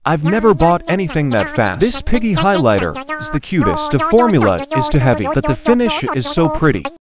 I've never bought anything that fast. This Piggy highlighter is the cutest. The formula is too heavy, but the finish is so pretty.